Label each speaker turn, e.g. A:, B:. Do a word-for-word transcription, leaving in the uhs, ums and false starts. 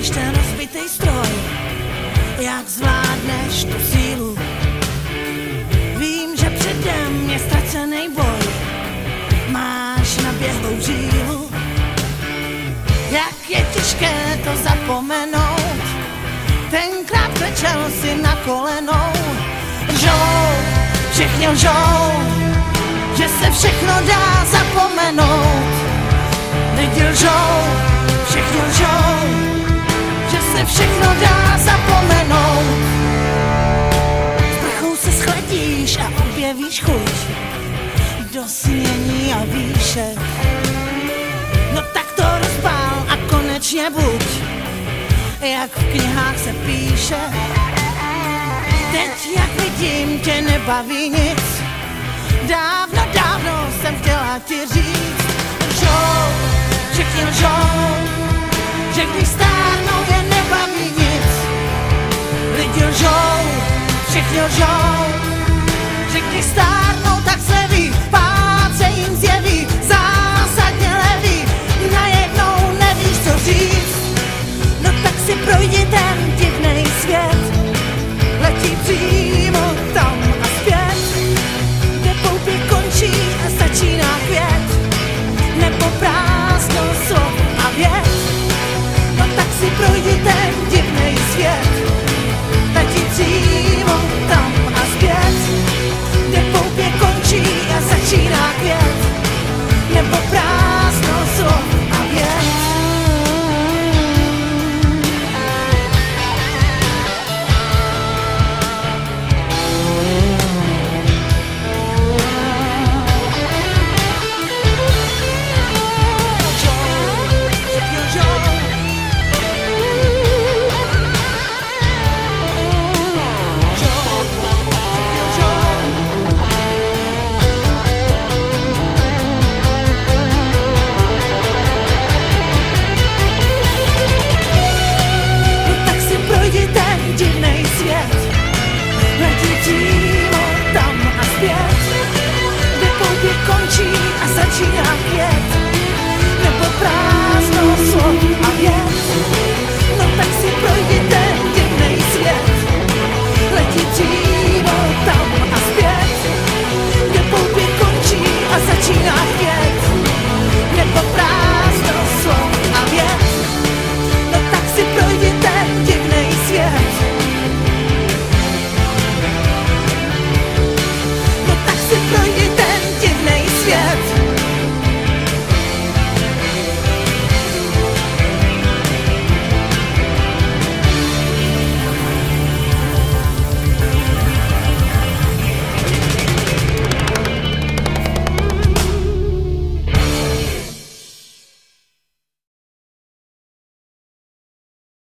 A: vidíš ten rozbitý stroj, jak zvládneš tu sílu. Vím, že předem je ztracený boj, máš naběhlou žílu. Jak je těžké to zapomenout, tenkrát klečel si na kolenou. Lžou, všichni lžou, že se všechno dá zapomenout. Lidi lžou, všichni lžou, že se všechno dá zapomenout. S prchou se schladíš a objevíš chuť do snění a výšek. No tak to rozpál a konečně buď, jak v knihách se píše. Teď, jak vidím, tě nebaví nic. Dávno, dávno jsem chtěla ti říct. Lžou, všichni lžou, že když stárnou, je nebaví nic. Lidi lžou, všichni lžou,